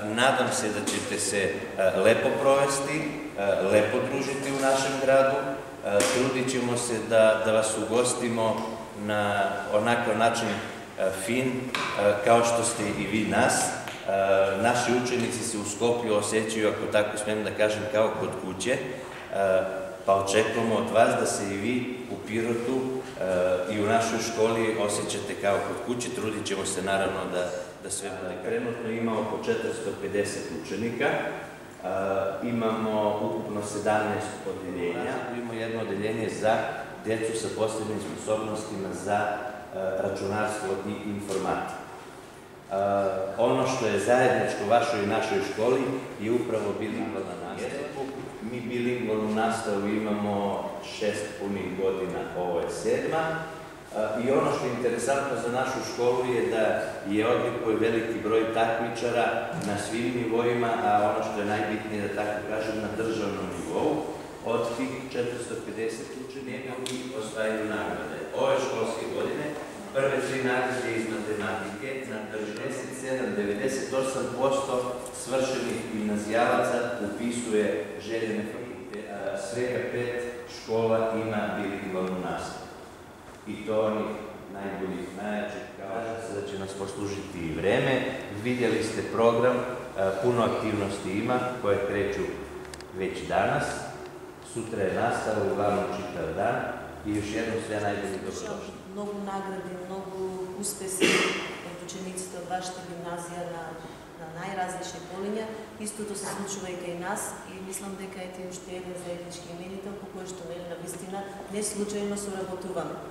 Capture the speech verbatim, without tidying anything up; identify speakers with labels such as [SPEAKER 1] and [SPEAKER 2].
[SPEAKER 1] Nadam se da ćete se lepo provesti, lepo družiti u našem gradu. Trudit ćemo se da vas ugostimo na onakav način fin kao što ste i vi nas. Naši učenici se u Skoplju osjećaju, ako tako smijem da kažem, kao kod kuće, pa očekujemo od vas da se i vi u Pirotu i u našoj školi osjećate kao kod kuće. Trudit ćemo se naravno da sve bude. Trenutno ima oko četiristo pedeset učenika, imamo ukupno sedamnaest odeljenja. Imamo jedno odeljenje za djecu sa posebnim sposobnostima za računarstvo i informatiku. Ono što je zajedničko vašoj i našoj školi je upravo bilingvalna nastava. Mi bilingvalnu nastavu imamo šest punih godina, ovo je sedma. I ono što je interesantno za našu školu je da je odlikuje veliki broj takmičara na svim nivoima, a ono što je najbitnije, da tako kažem, na državnom nivou. Od tih četiristo pedeset učenika mi osvajaju nagrade. Ove školske godine prve tri nagrade iz matematike na devedeset sedam do devedeset osam posto svršenih gimnazijalaca upisuje željene fakultete. Svega pet škola ima bilingvalnu nastavu. I to onih najboljih, najjačih. Kažem se da će nas poslužiti i vreme. Vidjeli ste program, puno aktivnosti ima koje kreću već danas. Sutra je nastava, uglavnom čitav dan. I još jednom sve najbolje dobrodošli.
[SPEAKER 2] Mnogo nagrade, mnogo uspesi od učenictva od vašата gimnazija na najrazlični полиња. Истото се случува и кај нас и мислам дека ете уште еден заеднички именител по кој што нели навистина не случајно соработуваме.